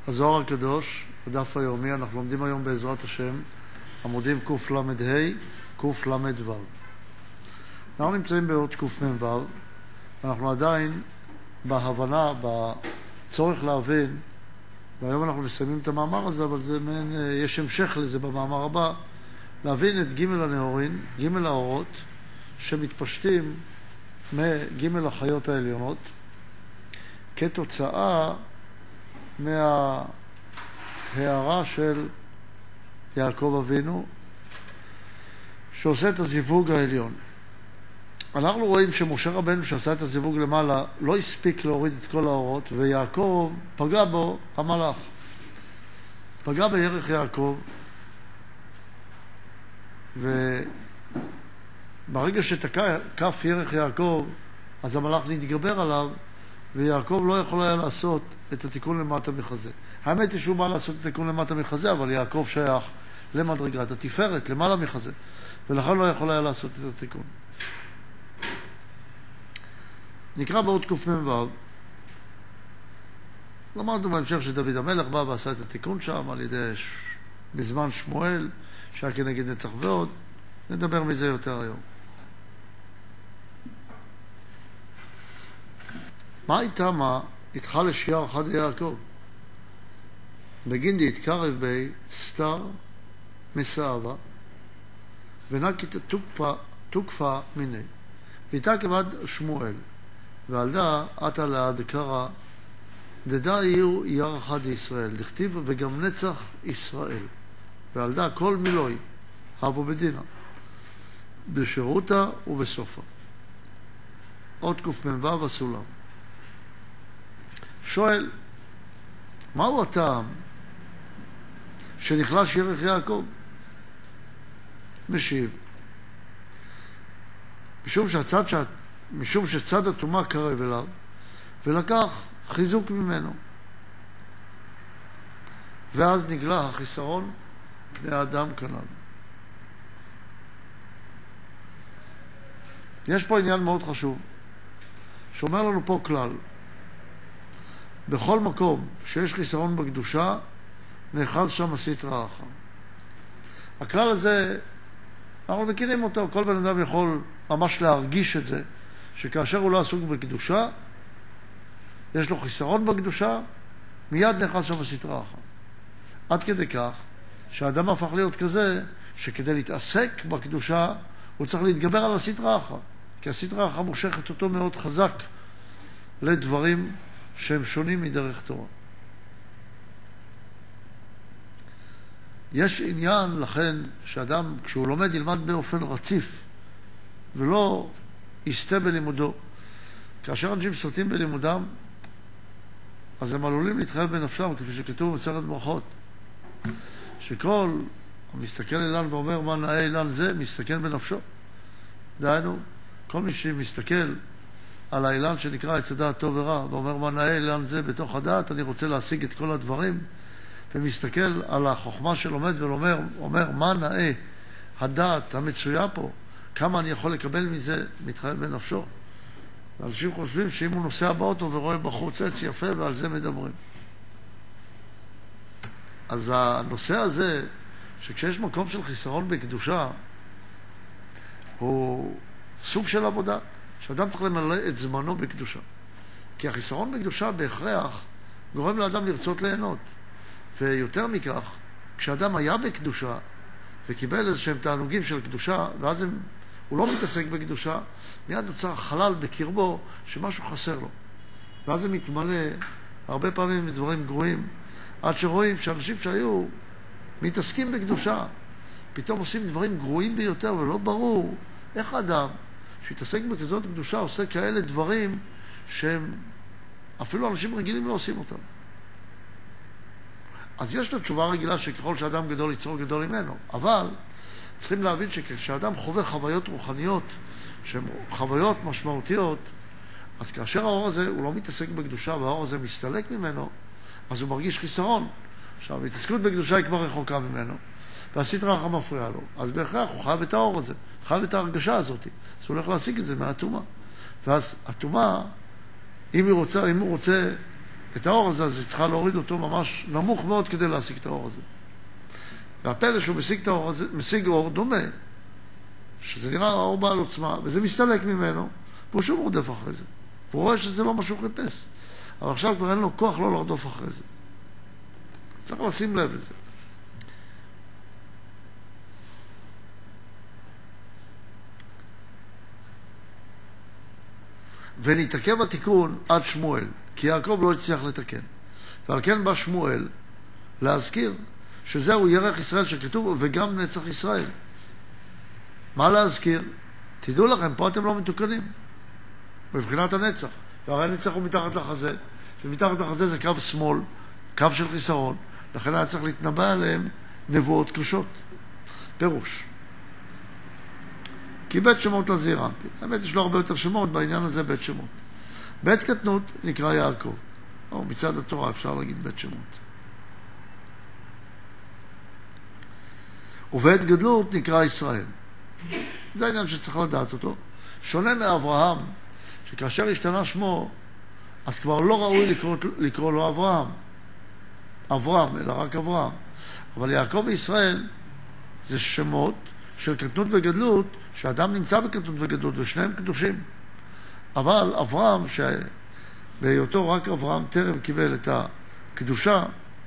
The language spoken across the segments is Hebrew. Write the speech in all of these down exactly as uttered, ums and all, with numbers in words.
הזוהר הקדוש, הדף היומי, אנחנו לומדים היום בעזרת השם, עמודים קל"ה, קל"ו. אנחנו נמצאים בעוד קמ"ו, ואנחנו עדיין בהבנה, בצורך להבין, והיום אנחנו מסיימים את המאמר הזה, אבל זה מעין, יש המשך לזה במאמר הבא, להבין את ג' הנאורין, ג' האורות, שמתפשטים מג' החיות העליונות, כתוצאה מההערה של יעקב אבינו, שעושה את הזיווג העליון. אנחנו רואים שמשה רבנו שעשה את הזיווג למעלה לא הספיק להוריד את כל האורות, ויעקב פגע בו המלאך. פגע בירך יעקב, וברגע שתקף ירך יעקב, אז המלאך נתגבר עליו, ויעקב לא יכול היה לעשות את התיקון למטה מחזה. האמת היא שהוא בא לעשות את התיקון למטה מחזה, אבל יעקב שייך למדרגת התפארת, למעלה מחזה, ולכן לא יכול היה לעשות את התיקון. נקרא בעוד קמ"ו, למדנו בהמשך שדוד המלך בא ועשה את התיקון שם על ידי ש... בזמן שמואל, שהיה כנגד נצח ועוד. נדבר מזה יותר היום. מה הייתה מה התחל לשיער אחד יעקב? בגינדי התקרב בי סתר מסעבה ונקית תוקפה מיני ואיתה כבד שמואל ועלדה עתה לעד קרא דדה יהיו יער אחד ישראל דכתיב וגם נצח ישראל ועלדה כל מילוי הבו בדינה בשירותה ובסופה. עוד קמ"ו הסולם. שואל, מהו הטעם שנחלש ירך יעקב? משיב, משום שהצד שאת, משום שצד התומה קרב אליו ולקח חיזוק ממנו, ואז נגלה החיסרון פני האדם כנ"ל. יש פה עניין מאוד חשוב שאומר לנו פה כלל: בכל מקום שיש חיסרון בקדושה, נאחז שם הסטרא אחרא. הכלל הזה, אנחנו מכירים אותו, כל בן אדם יכול ממש להרגיש את זה, שכאשר הוא לא עסוק בקדושה, יש לו חיסרון בקדושה, מיד נאחז שם הסטרא אחרא. עד כדי כך שהאדם הפך להיות כזה, שכדי להתעסק בקדושה, הוא צריך להתגבר על הסטרא אחרא, כי הסטרא אחרא מושכת אותו מאוד חזק לדברים שהם שונים מדרך תורה. יש עניין לכן שאדם כשהוא לומד ילמד באופן רציף ולא יסתה בלימודו. כאשר אנשים סוטים בלימודם, אז הם עלולים להתחייב בנפשם, כפי שכתוב במסכת ברכות, שכל המסתכל אילן ואומר מה נאה אילן זה, מסתכן בנפשו. דהיינו, כל מי שמסתכל על האילן שנקרא עץ הדעת טוב ורע, ואומר מה נאה אילן זה בתוך הדעת, אני רוצה להשיג את כל הדברים, ומסתכל על החוכמה שלומד ואומר, אומר מה נאה הדעת המצויה פה, כמה אני יכול לקבל מזה, מתחייב בנפשו. ואנשים חושבים שאם הוא נוסע באוטו ורואה בחוץ עץ יפה, ועל זה מדברים. אז הנושא הזה, שכשיש מקום של חיסרון בקדושה, הוא סוג של עבודה, שאדם צריך למלא את זמנו בקדושה. כי החיסרון בקדושה בהכרח גורם לאדם לרצות ליהנות. ויותר מכך, כשאדם היה בקדושה וקיבל איזשהם תענוגים של קדושה, ואז הם, הוא לא מתעסק בקדושה, מיד נוצר חלל בקרבו שמשהו חסר לו. ואז זה מתמלא הרבה פעמים מדברים גרועים, עד שרואים שאנשים שהיו מתעסקים בקדושה, פתאום עושים דברים גרועים ביותר, ולא ברור איך אדם שהתעסק בכזאת קדושה עושה כאלה דברים שהם אפילו אנשים רגילים לא עושים אותם. אז יש לו תשובה רגילה שככל שאדם גדול יצרו גדול ממנו, אבל צריכים להבין שכשאדם חווה חוויות רוחניות שהן חוויות משמעותיות, אז כאשר האור הזה הוא לא מתעסק בקדושה והאור הזה מסתלק ממנו, אז הוא מרגיש חיסרון. עכשיו, התעסקות בקדושה היא כבר רחוקה ממנו, והסטרא אחרא מפריעה לו, אז בהכרח הוא חייב את האור הזה, חייב את ההרגשה הזאת, אז הוא הולך להשיג את זה מהתומה. ואז התומה, אם הוא רוצה, אם הוא רוצה את האור הזה, אז היא צריכה להוריד אותו ממש נמוך מאוד כדי להשיג את האור הזה. והפלא שהוא משיג את האור הזה, משיג אור דומה, שזה נראה האור בעל עוצמה, וזה מסתלק ממנו, והוא שוב רודף אחרי זה. והוא רואה שזה לא משהו חיפש. אבל עכשיו כבר אין לו כוח לא לרדוף אחרי זה. צריך לשים לב לזה. ונתעכב התיקון עד שמואל, כי יעקב לא הצליח לתקן. ועל כן בא שמואל להזכיר שזהו ירח ישראל שכתוב, וגם נצח ישראל. מה להזכיר? תדעו לכם, פה אתם לא מתוקנים. בבחינת הנצח. והרי הנצח הוא מתחת לחזה, ומתחת לחזה זה קו שמאל, קו של חיסרון. לכן היה צריך להתנבא עליהם נבואות קשות. פירוש. כי בית שמות לזעיר אנפין. האמת יש לו הרבה יותר שמות, בעניין הזה בית שמות. בית קטנות נקרא יעקב. או מצד התורה אפשר להגיד בית שמות. ובית גדלות נקרא ישראל. זה העניין שצריך לדעת אותו. שונה מאברהם, שכאשר השתנה שמו, אז כבר לא ראוי לקרוא, לקרוא לו אברהם. אברהם, אלא רק אברהם. אבל יעקב וישראל זה שמות של קטנות וגדלות, שאדם נמצא בקטנות וגדלות, ושניהם קדושים. אבל אברהם, שבהיותו רק אברהם טרם קיבל את הקדושה,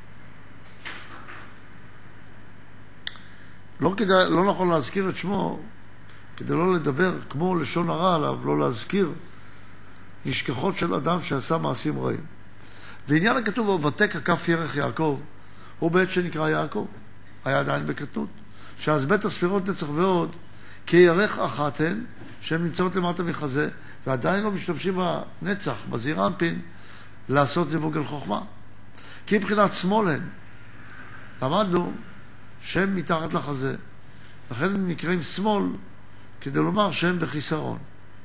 לא, כדאי, לא נכון להזכיר את שמו, כדי לא לדבר כמו לשון הרע עליו, לא להזכיר נשכחות של אדם שעשה מעשים רעים. ועניין הכתוב, ותק הכף ירח יעקב, הוא בעת שנקרא יעקב, היה עדיין בקטנות. שאז בית הספירות נצח ועוד, כירח אחת הן, שהן נמצאות למטה מחזה, ועדיין לא משתמשים בנצח, בזעיר אנפין, לעשות זיווג אל חוכמה. כי מבחינת שמאל הן, למדנו שהם מתחת לחזה, לכן הם נקראים שמאל, כדי לומר שהם בחיסרון.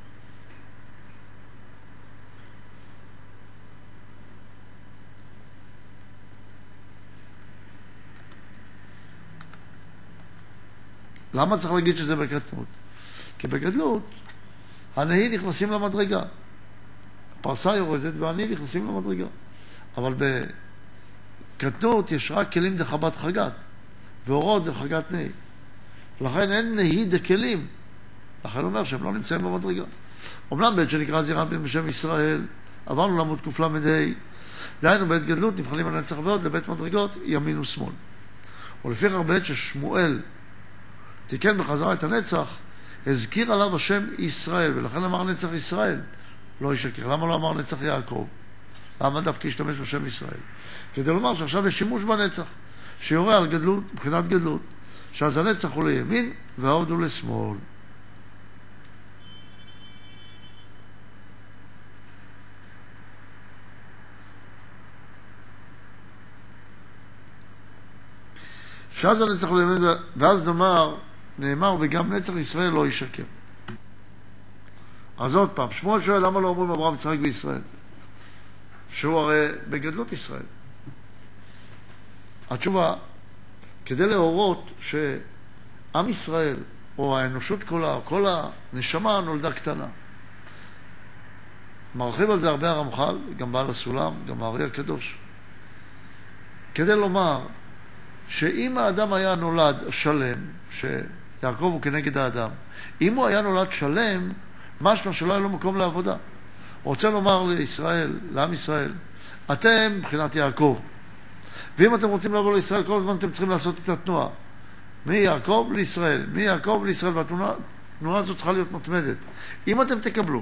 למה צריך להגיד שזה בקטנות? כי בגדלות, הנהי נכנסים למדרגה. הפרסה יורדת והנהי נכנסים למדרגה. אבל בקטנות יש רק כלים דחבת חגת, ואורות דחגת נהי. לכן אין נהי דכלים. לכן אומר שהם לא נמצאים במדרגה. אמנם בית שנקרא זעיר אנפין בשם ישראל, עברנו לעמוד קל"ה, דהיינו בית גדלות נבחנים על נצח ועוד לבית מדרגות ימין ושמאל. ולפי בית ששמואל תיקן בחזרה את הנצח, הזכיר עליו השם ישראל, ולכן אמר נצח ישראל, לא ישקר. למה לא אמר נצח יעקב? למה דווקא השתמש בשם ישראל? כדי לומר שעכשיו יש שימוש בנצח, שיורה על גדלות, מבחינת גדלות, שאז הנצח הוא לימין והעוד הוא לשמאל. שאז הנצח הוא לימין, ואז נאמר, נאמר, וגם נצח ישראל לא ישקר. אז עוד פעם, שמואל שואל, למה לא אומרים אברהם, יצחק וישראל? שהוא הרי בגדלות ישראל. התשובה, כדי להורות שעם ישראל, או האנושות כולה, כל הנשמה נולדה קטנה. מרחיב על זה הרבה הרמח"ל, גם בעל הסולם, גם הארי הקדוש. כדי לומר שאם האדם היה נולד שלם, שיעקב הוא כנגד האדם, אם הוא היה נולד שלם, משמע שלא היה לו מקום לעבודה. הוא רוצה לומר לישראל, לעם ישראל, אתם מבחינת יעקב, ואם אתם רוצים לעבור לישראל, כל הזמן אתם צריכים לעשות את התנועה. מיעקב לישראל, מיעקב לישראל, והתנועה הזו צריכה להיות מתמדת. אם אתם תקבלו,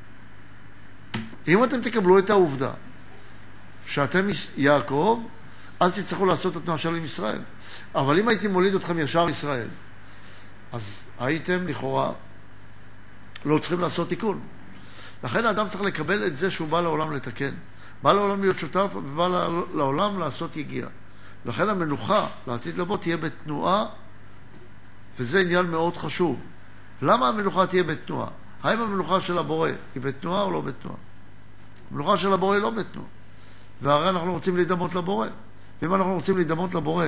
אם אתם תקבלו את העובדה שאתם יעקב, אז תצטרכו לעשות את התנועה של עם ישראל. אבל אם הייתי מוליד אתכם ישר ישראל, אז הייתם לכאורה לא צריכים לעשות תיקון. לכן האדם צריך לקבל את זה שהוא בא לעולם לתקן. בא לעולם להיות שותף ובא לעולם לעשות יגיע. לכן המנוחה לעתיד לבוא תהיה בתנועה, וזה עניין מאוד חשוב. למה המנוחה תהיה בתנועה? האם המנוחה של הבורא היא בתנועה או לא בתנועה? המנוחה של הבורא היא לא בתנועה. והרי אנחנו רוצים להידמות לבורא. ואם אנחנו רוצים להידמות לבורא,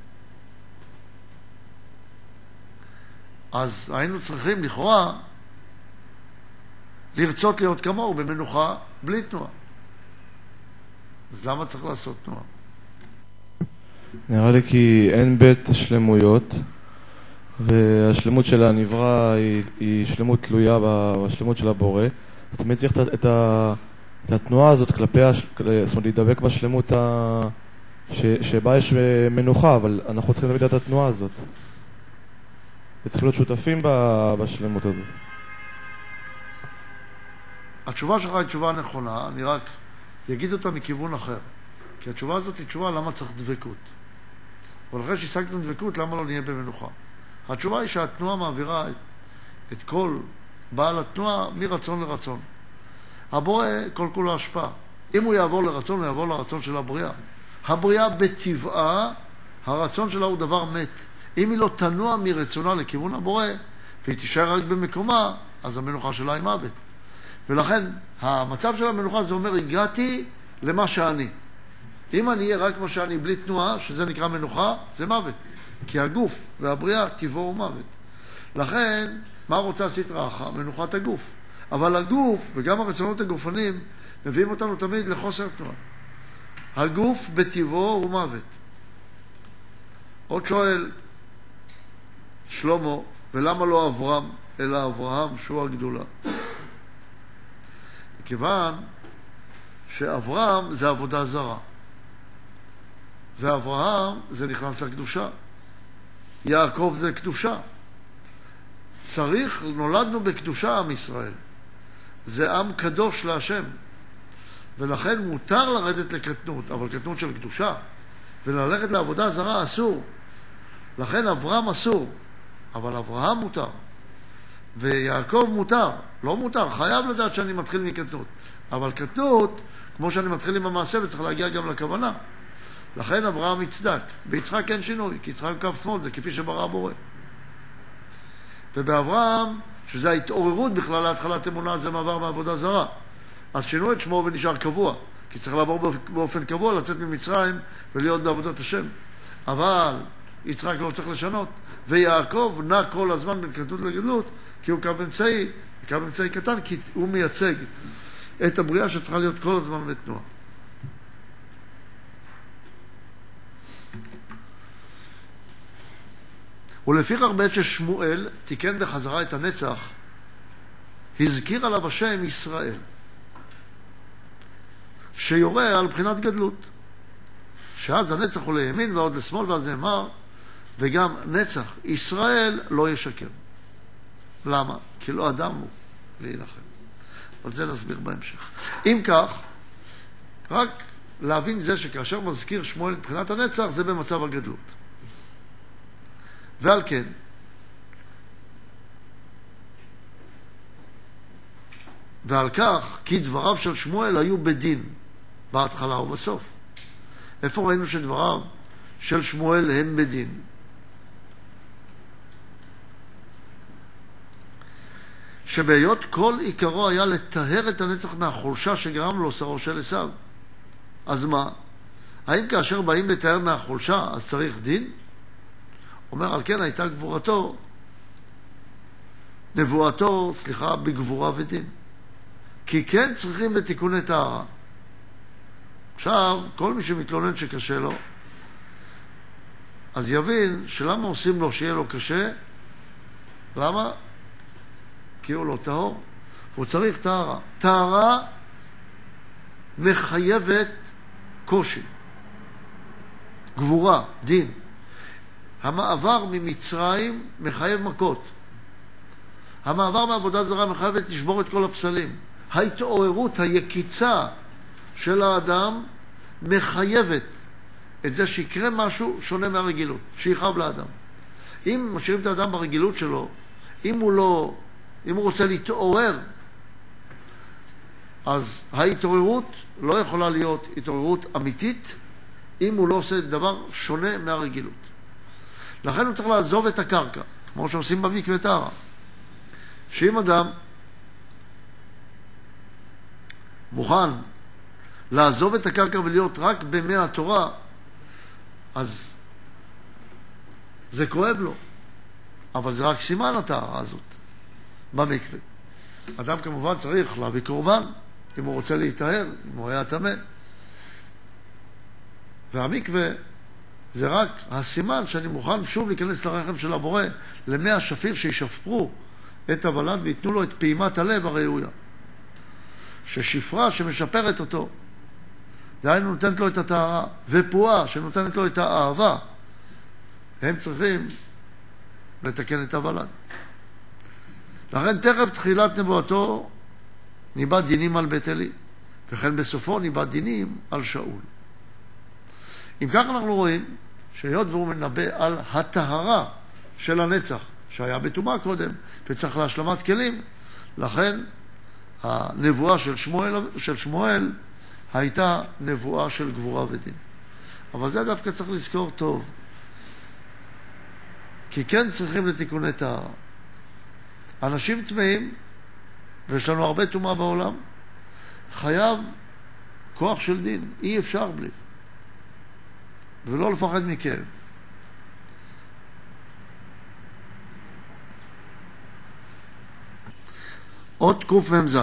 אז היינו צריכים לכאורה לרצות להיות כמוהו במנוחה בלי תנועה. אז למה צריך לעשות תנועה? נראה לי כי אין בית שלמויות, והשלמות של הנברא היא, היא שלמות תלויה בשלמות של הבורא. אז תמיד צריך את, את, את התנועה הזאת כלפי, זאת אומרת, להידבק בשלמות ה, ש, שבה יש מנוחה, אבל אנחנו צריכים תמיד את התנועה הזאת. וצריכים להיות שותפים בשלמות הזאת. התשובה שלך היא תשובה נכונה, אני רק אגיד אותה מכיוון אחר. כי התשובה הזאת היא תשובה למה צריך דבקות. אבל אחרי שהשגנו דבקות, למה לא נהיה במנוחה? התשובה היא שהתנועה מעבירה את, את כל בעל התנועה מרצון לרצון. הבורא כל כולו השפעה. אם הוא יעבור לרצון, הוא יעבור לרצון של הבריאה. הבריאה בטבעה, הרצון שלה הוא דבר מת. אם היא לא תנוע מרצונה לכיוון הבורא, והיא תישאר רק במקומה, אז המנוחה שלה היא מוות. ולכן, המצב של המנוחה זה אומר, הגעתי למה שאני. אם אני אהיה רק מה שאני בלי תנועה, שזה נקרא מנוחה, זה מוות. כי הגוף והבריאה טבעו הוא מוות. לכן, מה רוצה סטרא אחרא? מנוחת הגוף. אבל הגוף, וגם הרצונות הגופניים, מביאים אותנו תמיד לחוסר תנועה. הגוף בטבעו הוא מוות. עוד שואל, שלמה, ולמה לא אברהם, אלא אברהם, שהוא הגדולה? מכיוון שאברהם זה עבודה זרה. ואברהם זה נכנס לקדושה. יעקב זה קדושה. צריך, נולדנו בקדושה עם ישראל. זה עם קדוש להשם. ולכן מותר לרדת לקטנות, אבל קטנות של קדושה. וללכת לעבודה זרה אסור. לכן אברהם אסור, אבל אברהם מותר. ויעקב מותר. לא מותר, חייב לדעת שאני מתחיל מקטנות. אבל קטנות, כמו שאני מתחיל עם המעשה, וצריך להגיע גם לכוונה. לכן אברהם יצדק. ביצחק אין שינוי, כי יצחק קו שמאל, זה כפי שברא בורא. ובאברהם, שזה ההתעוררות בכלל להתחלת אמונה, זה מעבר מעבודה זרה. אז שינו את שמו ונשאר קבוע. כי צריך לעבור באופן קבוע, לצאת ממצרים ולהיות בעבודת השם. אבל יצחק לא צריך לשנות. ויעקב נע כל הזמן בין קטנות לגדלות, כי הוא קו אמצעי, קו אמצעי קטן, כי הוא מייצג את הבריאה שצריכה להיות כל הזמן בתנועה. ולפיכך בעת ששמואל תיקן בחזרה את הנצח, הזכיר עליו השם ישראל, שיורה על בחינת גדלות. שאז הנצח הוא לימין ועוד לשמאל, ואז נאמר, וגם נצח ישראל לא ישקר. למה? כי לא אדם הוא להילחם. אבל זה נסביר בהמשך. אם כך, רק להבין זה שכאשר מזכיר שמואל את בחינת הנצח, זה במצב הגדלות. ועל כן, ועל כך, כי דבריו של שמואל היו בדין, בהתחלה ובסוף. איפה ראינו שדבריו של שמואל הם בדין? שבהיות כל עיקרו היה לטהר את הנצח מהחולשה שגרם לו שרו של עשיו. אז מה? האם כאשר באים לטהר מהחולשה, אז צריך דין? אומר, על כן הייתה גבורתו, נבואתו, סליחה, בגבורה ודין. כי כן צריכים לתיקוני טהרה. עכשיו, כל מי שמתלונן שקשה לו, אז יבין שלמה עושים לו שיהיה לו קשה? למה? כי הוא לא טהור. הוא צריך טהרה. טהרה מחייבת קושי. גבורה, דין. המעבר ממצרים מחייב מכות. המעבר מעבודה זרה מחייבת לשבור את כל הפסלים. ההתעוררות, היקיצה של האדם מחייבת את זה שיקרה משהו שונה מהרגילות, שיחב לאדם. אם משאירים את האדם ברגילות שלו, אם הוא לא, אם הוא רוצה להתעורר, אז ההתעוררות לא יכולה להיות התעוררות אמיתית, אם הוא לא עושה דבר שונה מהרגילות. לכן הוא צריך לעזוב את הקרקע, כמו שעושים במקווה טהרה. שאם אדם מוכן לעזוב את הקרקע ולהיות רק במי התורה, אז זה כואב לו. אבל זה רק סימן הטהרה הזאת במקווה. אדם כמובן צריך להביא קורבן, אם הוא רוצה להתאר, אם הוא היה טמא. והמקווה זה רק הסימן שאני מוכן שוב להיכנס לרחם של הבורא, למי השפיר שישפרו את הוולד ויתנו לו את פעימת הלב הראויה. ששפרה שמשפרת אותו, דהיינו נותנת לו את הטהרה, ופועה שנותנת לו את האהבה, הם צריכים לתקן את הוולד. לכן תכף תחילת נבואתו ניבא דינים על בית אלי, וכן בסופו ניבא דינים על שאול. אם כך אנחנו רואים שהיות והוא מנבא על הטהרה של הנצח שהיה בטומאה קודם וצריך להשלמת כלים, לכן הנבואה של שמואל, של שמואל הייתה נבואה של גבורה ודין. אבל זה דווקא צריך לזכור טוב, כי כן צריכים לתיקוני טהרה. אנשים טמאים, ויש לנו הרבה טומאה בעולם, חייב כוח של דין, אי אפשר בלי, ולא לפחד מכאב. עוד קוף ממז.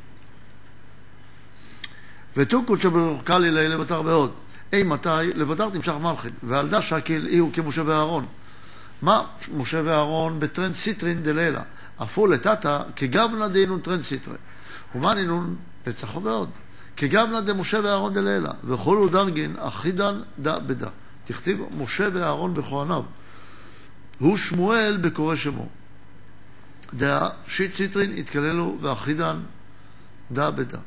ותו קודשא ברוך קלי לי לבטר בעוד. אי מתי לבטר תמשך מלכין, ועל דה שקיל איהו כמשה ואהרון. מה משה ואהרון בטרנד סיטרין דלילה? אפו לטאטה כגבנה דינון טרנד סיטרין. ומה נינון נצחו ועוד? כגבנה דמשה ואהרון דלילה. וכולו דרגין אחידן דה בדה. תכתיב משה ואהרון בכהניו. הוא שמואל בקורא שמו. דה שיט סיטרין התקללו ואחידן דה בדה.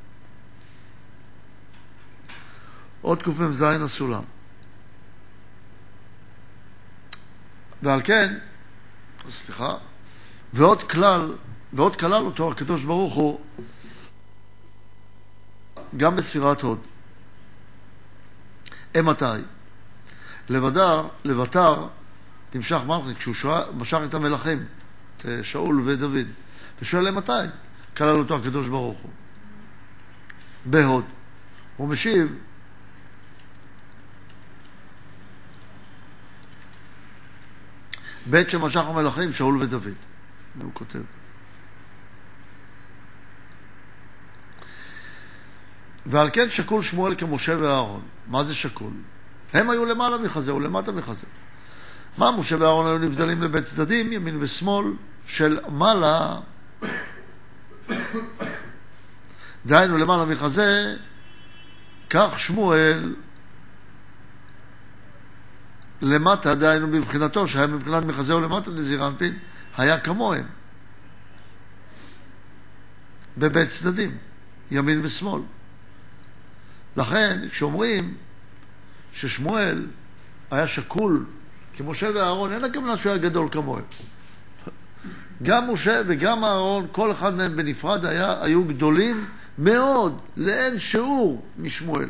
עוד קוף ממז הסולם. ועל כן, סליחה, ועוד כלל, ועוד כלל אותו הקדוש ברוך הוא גם בספירת הוד. אמתי? לבדר, לבטר, תמשך מלכין, כשהוא משך את המלכים, את שאול ודוד, ושואל אמתי? כלל אותו הקדוש ברוך הוא. בהוד. הוא משיב, בית שמשך המלכים, שאול ודוד. הוא כותב. ועל כן שקול שמואל כמשה ואהרון. מה זה שקול? הם היו למעלה מחזה ולמטה מחזה. מה משה ואהרון היו נבדלים לבית צדדים, ימין ושמאל, של מעלה, דהיינו למעלה מחזה, כך שמואל למטה, דהיינו בבחינתו, שהיה מבחינת מחזה ולמטה לזעיר אנפין, היה כמוהם. בבית צדדים, ימין ושמאל. לכן, כשאומרים ששמואל היה שקול כמשה ואהרון, אין הכוונה שהוא היה גדול כמוהם. גם משה וגם אהרון, כל אחד מהם בנפרד היה, היו גדולים מאוד, לאין שיעור משמואל.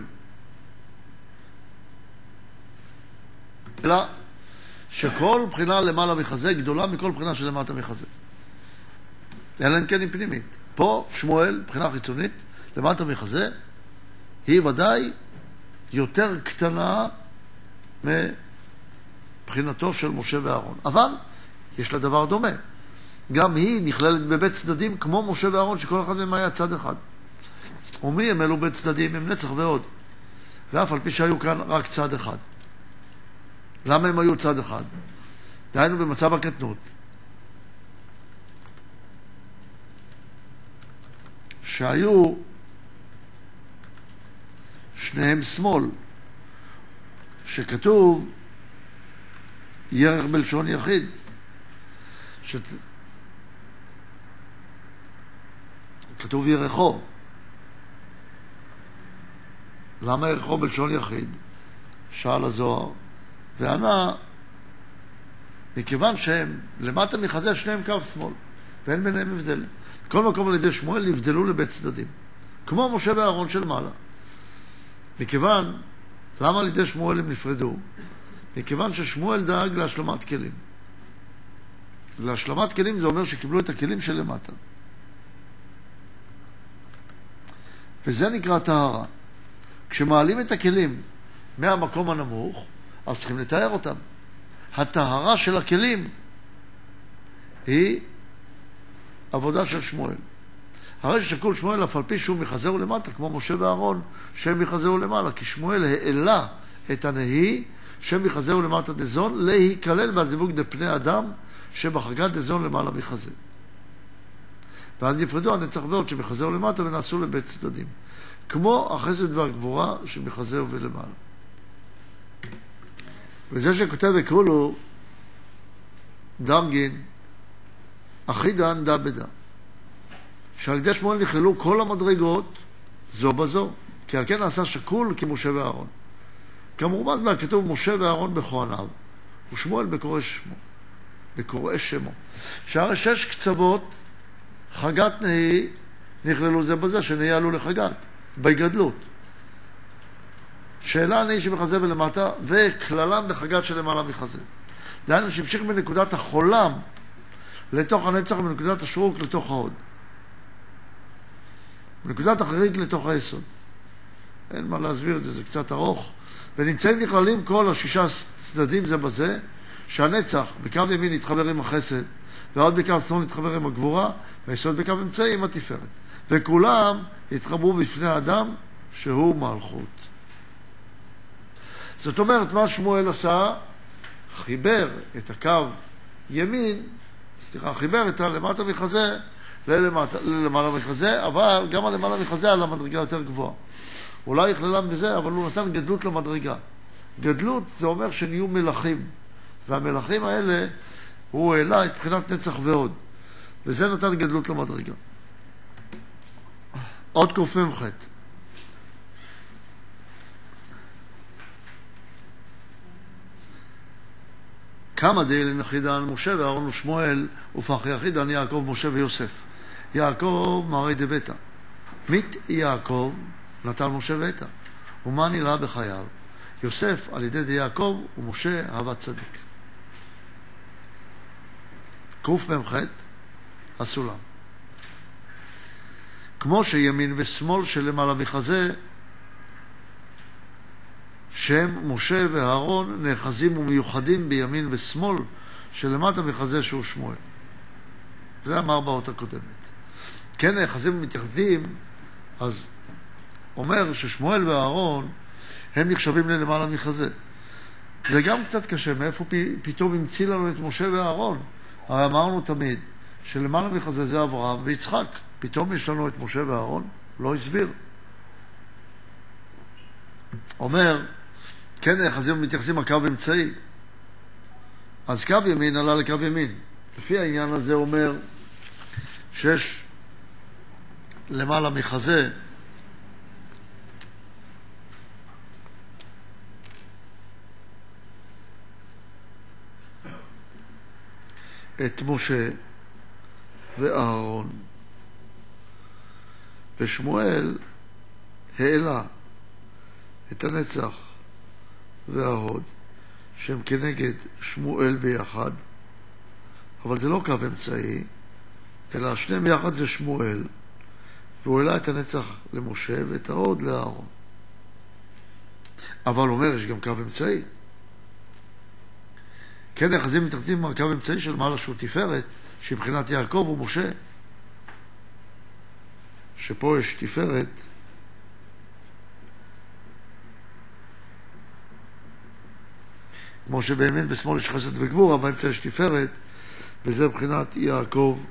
אלא שכל בחינה למעלה מחזה גדולה מכל בחינה שלמטה מחזה. אלא אם כן היא פנימית. פה שמואל, בחינה חיצונית, למטה מחזה, היא ודאי יותר קטנה מבחינתו של משה ואהרון. אבל יש לה דבר דומה. גם היא נכללת בבית צדדים כמו משה ואהרון, שכל אחד מהם היה צד אחד. ומי הם אלו בית צדדים? הם נצח ועוד. ואף על פי שהיו כאן רק צד אחד. למה הם היו צד אחד? דהיינו במצב הקטנות. שהיו שניהם שמאל, שכתוב ירח בלשון יחיד, ש... כתוב ירחו. למה ירחו בלשון יחיד? שאל הזוהר וענה, מכיוון שהם למטה מחזה שניהם קו שמאל ואין ביניהם הבדל. כל מקום על ידי שמואל נבדלו לבית צדדים כמו משה ואהרון של מעלה. מכיוון, למה על ידי שמואל הם נפרדו? מכיוון ששמואל דאג להשלמת כלים. להשלמת כלים זה אומר שקיבלו את הכלים של למטה, וזה נקרא טהרה. כשמעלים את הכלים מהמקום הנמוך, אז צריכים לתאר אותם. הטהרה של הכלים היא עבודה של שמואל. הרי ששקול שמואל אף על פי שהוא מחזהו למטה, כמו משה ואהרון, שהם מחזהו למעלה, כי שמואל העלה את הנהי שמחזהו למטה דזון, להיכלל בהזיווג דפני אדם שבחגת דזון למעלה מחזה. ואז נפרדו הנצח ועוד שמחזהו למטה ונעשו לבית צדדים. כמו החסד והגבורה שמחזהו ולמעלה. וזה שכותב יקראו לו דרגין אחידן דה בדה. שעל ידי שמואל נכללו כל המדרגות זו בזו. כי על כן נעשה שקול כמשה ואהרון. כמורמז מהכתוב משה ואהרון בכהניו, ושמואל בקורא שמו. בקורא שמו. שהרי שש קצוות חגת נהי נכללו זה בזה, שנהי עלו לחגת, בגדלות. שאלה נהי שמחזה ולמטה, וכללם בחגת שלמעלה מחזה. דהיינו שהמשיך מנקודת החולם לתוך הנצח ומנקודת השרוק לתוך ההוד. מנקודת החריג לתוך היסוד. אין מה להסביר את זה, זה קצת ארוך. ונמצאים נכללים כל השישה צדדים זה בזה, שהנצח בקו ימין יתחבר עם החסד, ועוד בקו שמאל יתחבר עם הגבורה, והיסוד בקו אמצעי עם התפארת. וכולם יתחברו בפני האדם שהוא מלכות. זאת אומרת, מה שמואל עשה? חיבר את הקו ימין, סליחה, חיבר את הלמטה מחזה ללמטה, ללמעלה מחזה, אבל גם הלמעלה מחזה על המדרגה יותר גבוהה. אולי יכללם בזה, אבל הוא נתן גדלות למדרגה. גדלות זה אומר שנהיו מלכים, והמלכים האלה הוא העלה את בחינת נצח ועוד, וזה נתן גדלות למדרגה. עוד קוף ממחת. כמה דאילין אחידן משה ואהרון ושמואל ופח יחידן יעקב משה ויוסף. יעקב מרי דבטה. מית יעקב נטל משה ואתה. ומה נראה בחייו? יוסף על ידי די יעקב ומשה אהבת צדיק. קוף ממחת הסולם. כמו שימין ושמאל שלמעלה מחזה, שהם משה ואהרון נאחזים ומיוחדים בימין ושמאל שלמטה מחזה שהוא שמואל. זה אמר באות הקודמת. כן נאחזים ומתייחדים, אז אומר ששמואל ואהרון הם נחשבים ללמעלה מחזה. זה גם קצת קשה, מאיפה פתאום המציא לנו את משה ואהרון? הרי אמרנו תמיד שלמעלה מחזה זה אברהם ויצחק. פתאום יש לנו את משה ואהרון? לא הסביר. אומר, כן נאחזים ומתייחסים הקו אמצעי. אז קו ימין עלה לקו ימין. לפי העניין הזה אומר שיש למעלה מחזה את משה ואהרון, ושמואל העלה את הנצח וההוד שהם כנגד שמואל ביחד, אבל זה לא קו אמצעי, אלא שניהם ביחד זה שמואל, והוא העלה את הנצח למשה ואת ההוד לאהרון. אבל אומר, יש גם קו אמצעי. כן נאחזים מתחתים מהקו אמצעי של מעלה שהוא תפארת, שבחינת יעקב ומשה, שפה יש תפארת, כמו שבימין ושמאל יש חסד וגבורה, באמצע יש תפארת, וזה בחינת יעקב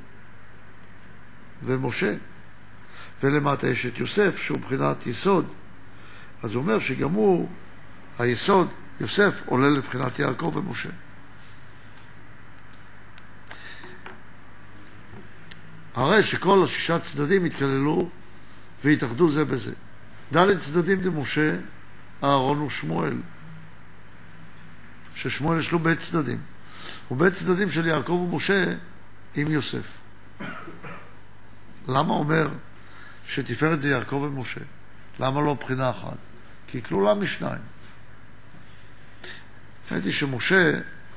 ומשה. ולמטה יש את יוסף, שהוא בחינת יסוד. אז הוא אומר שגם הוא, היסוד, יוסף, עולה לבחינת יעקב ומשה. הרי שכל השישה צדדים התכללו והתאחדו זה בזה. ד' צדדים דמשה, אהרון ושמואל. ששמואל יש לו בית צדדים. ובית צדדים של יעקב ומשה עם יוסף. למה אומר שתפארת זה יעקב ומשה? למה לא בחינה אחת? כי היא כלולה משניים. ראיתי שמשה,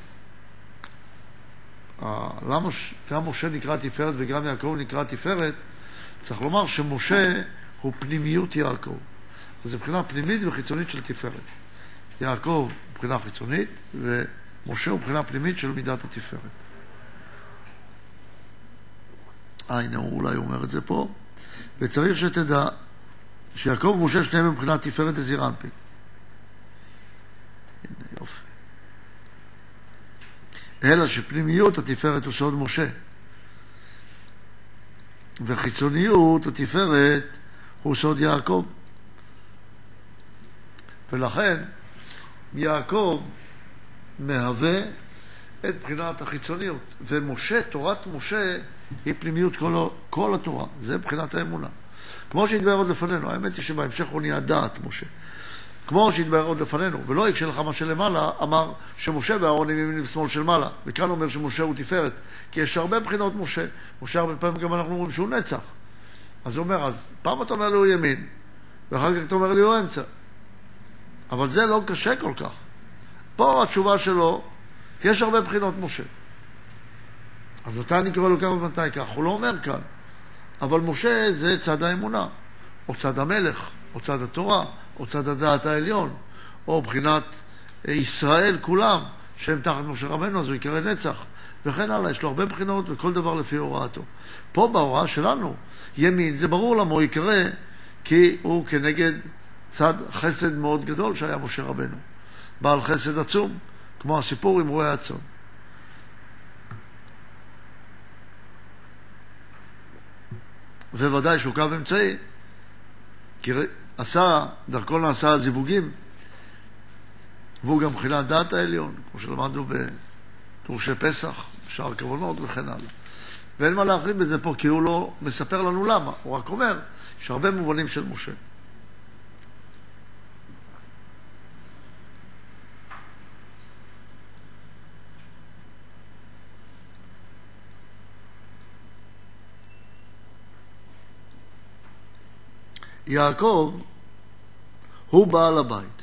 למה גם משה נקרא תפארת וגם יעקב נקרא תפארת? צריך לומר שמשה הוא פנימיות יעקב. אז זה בחינה פנימית וחיצונית של תפארת. יעקב בחינה חיצונית, ומשה הוא בחינה פנימית של מידת התפארת. אה, הנה הוא אולי אומר את זה פה. וצריך שתדע שיעקב ומשה שניהם מבחינת תפארת הזעיר אנפין. אלא שפנימיות התפארת הוא סוד משה, וחיצוניות התפארת הוא סוד יעקב. ולכן יעקב מהווה את בחינת החיצוניות, ומשה, תורת משה היא פנימיות כל, כל התורה, זה בחינת האמונה. כמו שהתבהר עוד לפנינו, האמת היא שבהמשך הוא נהיה דעת משה. כמו שהתבהר עוד לפנינו, ולא יקשה לך מה שלמעלה, אמר שמשה ואהרון הם ימין ושמאל של מעלה. וכאן אומר שמשה הוא תפארת, כי יש הרבה בחינות משה. משה הרבה פעמים גם אנחנו אומרים שהוא נצח. אז הוא אומר, אז פעם אתה אומר לי הוא ימין, ואחר כך אתה אומר לי הוא אמצע. אבל זה לא קשה כל כך. פה התשובה שלו, יש הרבה בחינות משה. אז מתי אני קורא לו כמה ומתי כך? הוא לא אומר כאן. אבל משה זה צד האמונה, או צד המלך, או צד התורה, או צד הדעת העליון, או בחינת ישראל כולם, שהם תחת משה רבנו, אז הוא יקרא נצח, וכן הלאה. יש לו הרבה בחינות וכל דבר לפי הוראתו. פה בהוראה שלנו, ימין, זה ברור למה הוא יקרא, כי הוא כנגד צד חסד מאוד גדול שהיה משה רבנו. בעל חסד עצום, כמו הסיפור עם רועי הצאן. וודאי שהוא קו אמצעי, כי עשה, דרכו נעשה הזיווגים, והוא גם בחינת דעת העליון, כמו שלמדנו בדורשי פסח, בשער כוונות וכן הלאה. ואין מה להרחיב בזה פה, כי הוא לא מספר לנו למה, הוא רק אומר שהרבה מובנים של משה. יעקב הוא בעל הבית.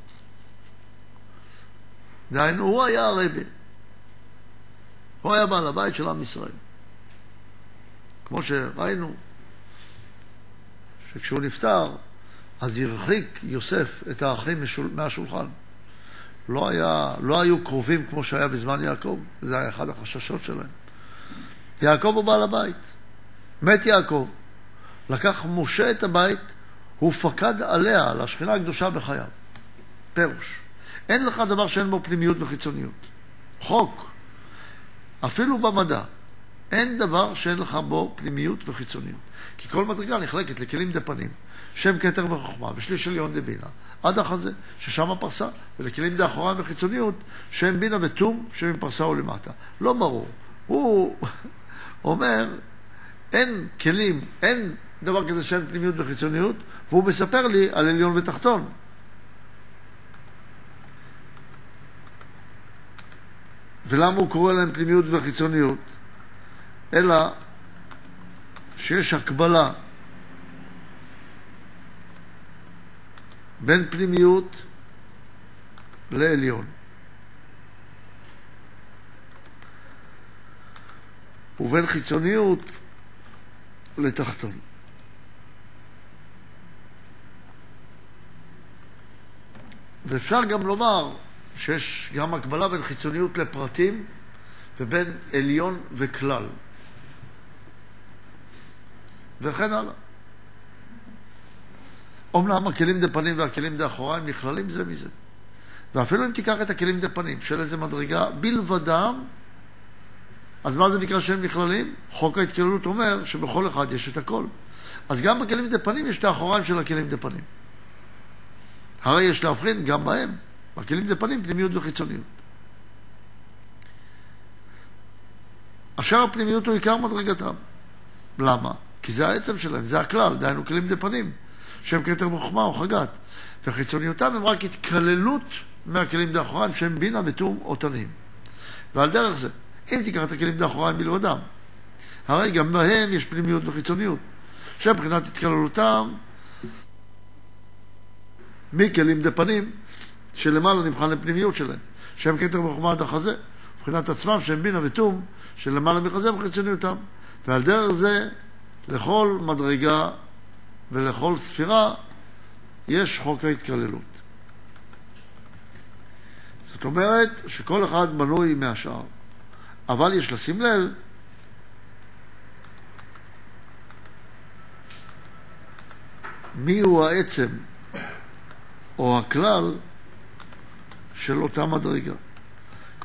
דהיינו, הוא היה הרבי. הוא היה בעל הבית של עם ישראל. כמו שראינו, שכשהוא נפטר, אז הרחיק יוסף את האחים מהשולחן. לא היה, לא היו קרובים כמו שהיה בזמן יעקב. זה היה אחד החששות שלהם. יעקב הוא בעל הבית. מת יעקב. לקח משה את הבית, הוא פקד עליה, על השכינה הקדושה בחייו. פירוש. אין לך דבר שאין בו פנימיות וחיצוניות. חוק. אפילו במדע. אין דבר שאין לך בו פנימיות וחיצוניות. כי כל מדרגה נחלקת לכלים דפנים, שם כתר וחוכמה, ושליש עליון דבינה, עד החזה, ששם הפרסה, ולכלים דאחוריים וחיצוניות, שם בינה ותום, שם פרסה ולמטה. לא ברור. הוא אומר, אין כלים, אין דבר כזה שאין פנימיות וחיצוניות, והוא מספר לי על עליון ותחתון. ולמה הוא קורא להם פנימיות וחיצוניות? אלא שיש הקבלה בין פנימיות לעליון, ובין חיצוניות לתחתון. ואפשר גם לומר שיש גם הקבלה בין חיצוניות לפרטים ובין עליון וכלל. וכן הלאה. אומנם הכלים דפנים והכלים דאחוריים נכללים זה מזה. ואפילו אם תיקח את הכלים דפנים של איזה מדרגה בלבדם, אז מה זה נקרא שהם נכללים? חוק ההתקללות אומר שבכל אחד יש את הכל. אז גם בכלים דפנים יש את האחוריים של הכלים דפנים. הרי יש להבחין גם בהם. בכלים דפנים פנימיות וחיצוניות. אשר הפנימיות הוא עיקר מדרגתם. למה? כי זה העצם שלהם, זה הכלל, דהיינו כלים דפנים, שהם כתר וחוכמה או חגת. וחיצוניותם הם רק התקללות מהכלים דאחוריים, שהם בינה ותום או תנים. ועל דרך זה, אם תיקח את הכלים דאחוריים בלבדם, הרי גם בהם יש פנימיות וחיצוניות, שבחינת התקללותם מכלים דפנים, שלמעלה נבחן לפנימיות שלהם, שהם כתר וחוכמה עד החזה, מבחינת עצמם שהם בינה ותום, שלמעלה מחזה בחיצוניותם. ועל דרך זה, לכל מדרגה ולכל ספירה יש חוק ההתקללות. זאת אומרת שכל אחד בנוי מהשאר. אבל יש לשים לב מי הוא העצם או הכלל של אותה מדרגה.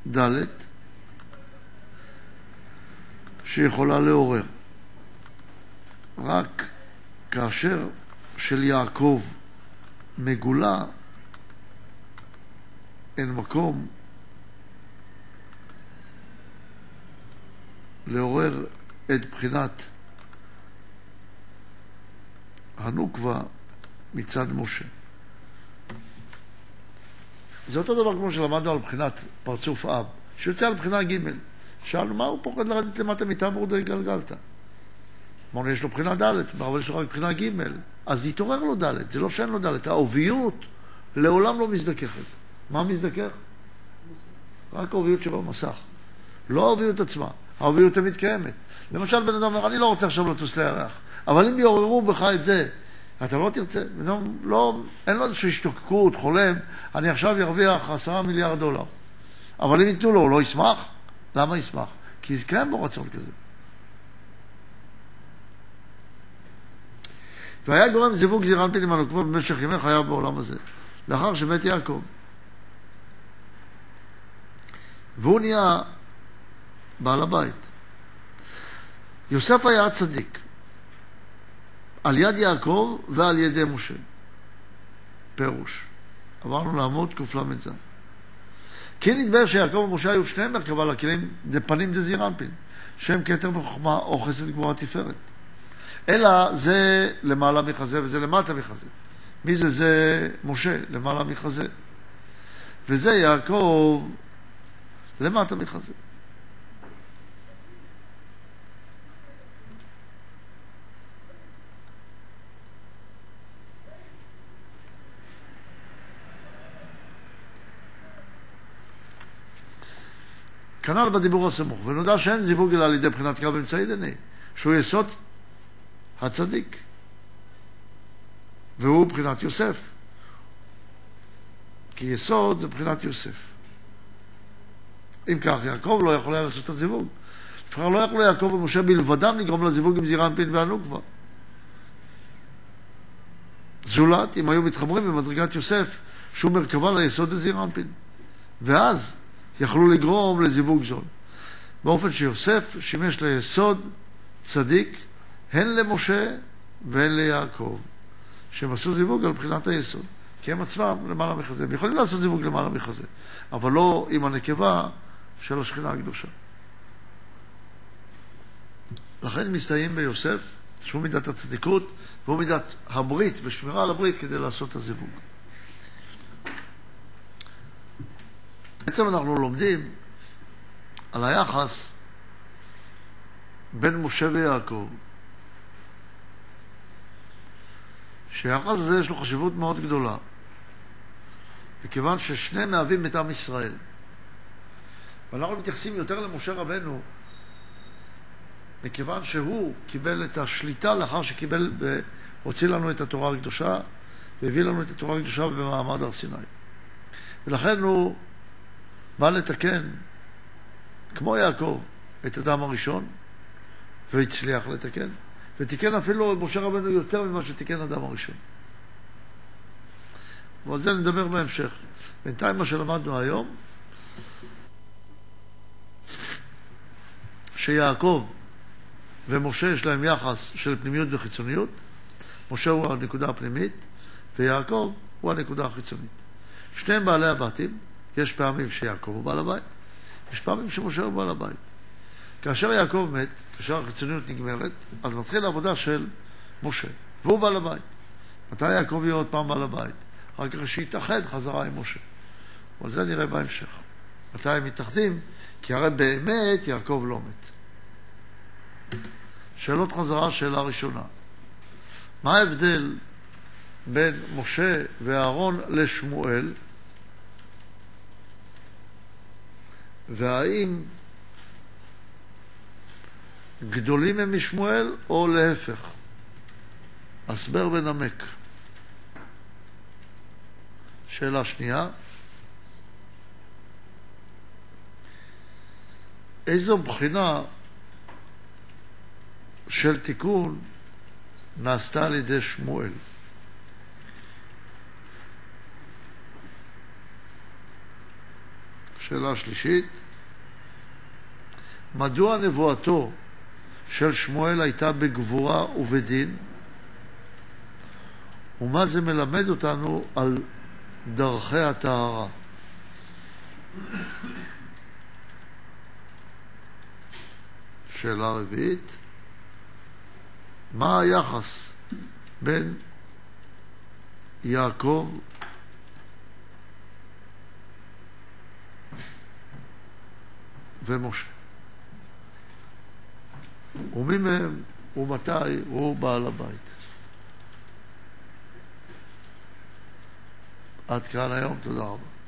ד' שיכולה לעורר. רק כאשר של יעקב מגולה, אין מקום לעורר את בחינת הנוקבה מצד משה. זה אותו דבר כמו שלמדנו על בחינת פרצוף אב, שיוצא על בחינה ג'. שאלנו מה הוא פוחד לרדת למטה מטבור די גלגלת. אמרנו יש לו בחינה ד', אבל יש לו רק בחינה ג', אז יתעורר לו ד', זה לא שאין לו ד', האוביות לעולם לא מזדככת. מה מזדכך? רק האוביות שבמסך, לא האוביות עצמה. האוביות תמיד קיימת. למשל בן אדם אומר, אני לא רוצה עכשיו לטוס לירח, אבל אם יעוררו בך את זה, אתה לא תרצה. בן אדם לא, אין לו איזושהי השתוקקות, חולם, אני עכשיו ירוויח עשרה מיליארד דולר. אבל אם ייתנו לו, הוא לא ישמח? למה ישמח? כי זה קיים בו רצון כזה. והיה גורם זיווג זעיר אנפין עם הנוקבה במשך ימי חייו בעולם הזה, לאחר שמת יעקב. והוא נהיה בעל הבית. יוסף היה צדיק, על יד יעקב ועל ידי משה. פירוש. עברנו לעמוד קל"ז. כי נדבר שיעקב ומשה היו שניהם מרכבה לכלים דפנים דזעיר אנפין, שהם כתר וחוכמה או חסד גבורה תפארת. אלא זה למעלה מחזה וזה למטה מחזה. מי זה? זה משה, למעלה מחזה. וזה יעקב למטה מחזה. כנ"ל בדיבור הסמוך, ונודע שאין זיווג אלא על ידי בחינת קו אמצעי דני, שהוא יסוד הצדיק, והוא בחינת יוסף, כי יסוד זה בחינת יוסף. אם כך, יעקב לא יכול היה לעשות את הזיווג. לפחות לא יכולו יעקב ומשה בלבדם לגרום לזיווג עם זעיר אנפין והנוקבה. זולת, אם היו מתחברים במדרגת יוסף, שהוא מרכבה ליסוד לזעיר אנפין. ואז יכלו לגרום לזיווג זול. באופן שיוסף שימש ליסוד צדיק, הן למשה והן ליעקב, שהם עשו זיווג על בחינת היסוד. כי הם עצמם למעלה מחזה. הם יכולים לעשות זיווג למעלה מחזה, אבל לא עם הנקבה של השכינה הקדושה. לכן מסתיים ביוסף, שהוא מידת הצדיקות, והוא מידת הברית ושמירה על הברית כדי לעשות את הזיווג. בעצם אנחנו לומדים על היחס בין משה ויעקב, שהיחס הזה יש לו חשיבות מאוד גדולה, וכיוון ששניהם מהווים את עם ישראל. ואנחנו מתייחסים יותר למשה רבנו, מכיוון שהוא קיבל את השליטה לאחר שקיבל והוציא לנו את התורה הקדושה, והביא לנו את התורה הקדושה במעמד הר סיני. ולכן הוא בא לתקן, כמו יעקב, את אדם הראשון, והצליח לתקן, ותיקן אפילו משה רבנו יותר ממה שתיקן אדם הראשון. ועל זה נדבר בהמשך. בינתיים מה שלמדנו היום, שיעקב ומשה יש להם יחס של פנימיות וחיצוניות. משה הוא הנקודה הפנימית, ויעקב הוא הנקודה החיצונית. שניהם בעלי הבתים. יש פעמים שיעקב הוא בעל הבית, יש פעמים שמשה הוא בעל הבית. כאשר יעקב מת, כאשר החיצוניות נגמרת, אז מתחיל העבודה של משה, והוא בעל הבית. מתי יעקב יהיה עוד פעם בעל הבית? רק שיתאחד חזרה עם משה. אבל זה נראה בהמשך. מתי הם מתאחדים? כי הרי באמת יעקב לא מת. שאלות חזרה, שאלה ראשונה. מה ההבדל בין משה ואהרון לשמואל? והאם גדולים הם משמואל או להפך? הסבר ונמק. שאלה שנייה, איזו בחינה של תיקון נעשתה על ידי שמואל? שאלה שלישית, מדוע נבואתו של שמואל הייתה בגבורה ובדין, ומה זה מלמד אותנו על דרכי הטהרה? שאלה רביעית, מה היחס בין יעקב ומשה? ומי מהם ומתי הוא בעל הבית? עד כאן היום, תודה רבה.